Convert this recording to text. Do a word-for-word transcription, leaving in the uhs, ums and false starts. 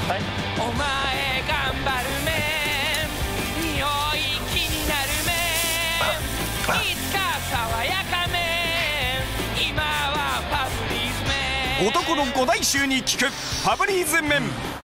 はい、 お前頑張るめん、匂い気になるめん、いつか爽やかめん、今はファブリーズめん。 男の五大衆に聞くファブリーズ麺。